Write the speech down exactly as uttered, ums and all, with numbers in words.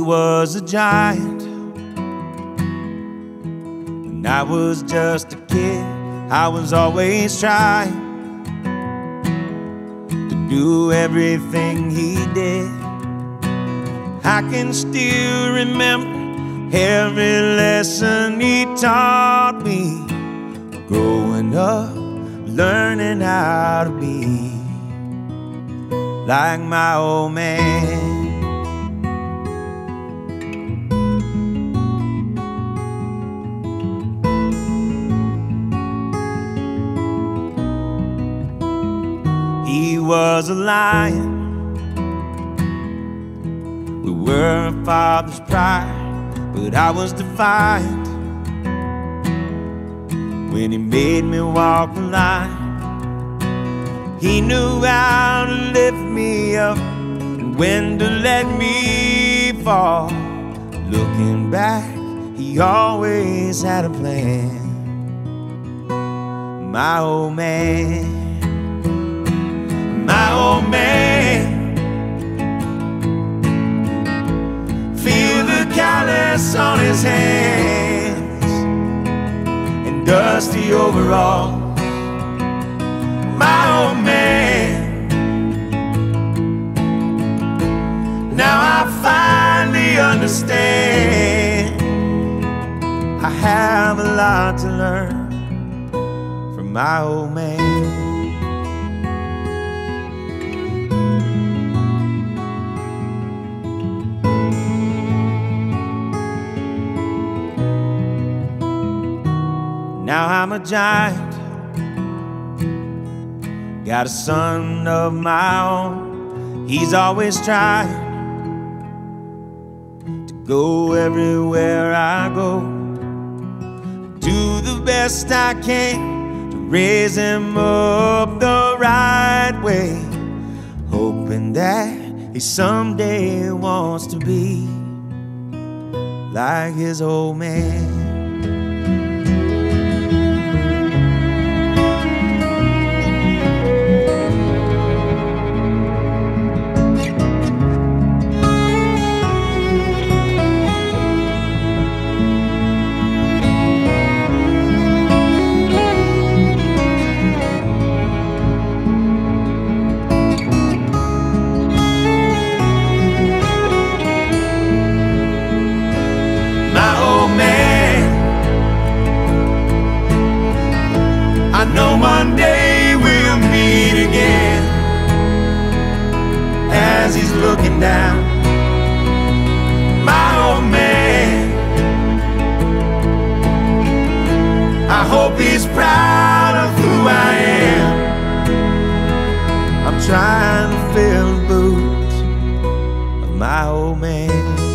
was a giant when I was just a kid. I was always trying to do everything he did. I can still remember every lesson he taught me, growing up, learning how to be like my old man. He was a lion, we were a father's pride, but I was defiant when he made me walk the line. He knew how to lift me up and when to let me fall. Looking back, he always had a plan, my old man. My old man, feel the callus on his hands and dusty overalls. My old man, now I finally understand. I have a lot to learn from my old man. Now I'm a giant, got a son of my own. He's always trying to go everywhere I go. Do the best I can to raise him up the right way, hoping that he someday wants to be like his old man. I know one day we'll meet again. As he's looking down, my old man, I hope he's proud of who I am. I'm trying to fill the boots of my old man.